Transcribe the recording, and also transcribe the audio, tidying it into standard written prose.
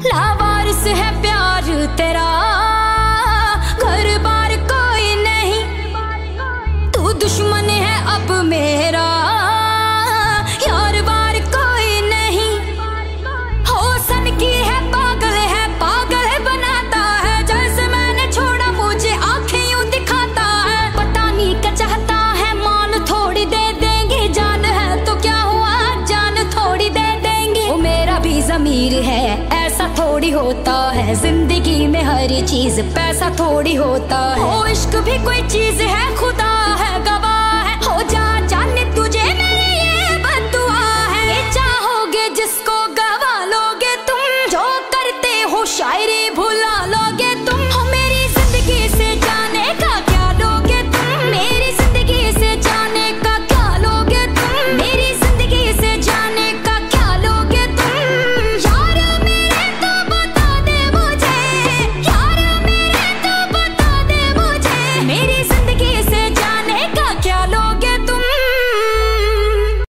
लावारिस है प्यार तेरा, घर बार कोई नहीं, तू दुश्मन है अब मेरा, यार बार कोई नहीं। हो सन की है पागल बनाता है, जैसे मैंने छोड़ा मुझे आंखें यूं दिखाता है। पता नहीं क्या चाहता है, मान थोड़ी दे देंगे, जान है तो क्या हुआ, जान थोड़ी दे देंगे। वो मेरा भी ज़मीर है, ऐसा थोड़ी होता है, जिंदगी में हर चीज पैसा थोड़ी होता है। हो इश्क भी कोई चीज है, खुदा है गवाह है, हो जा जाने तुझे मेरी ये बद्दुआ है। ये चाहोगे जिसको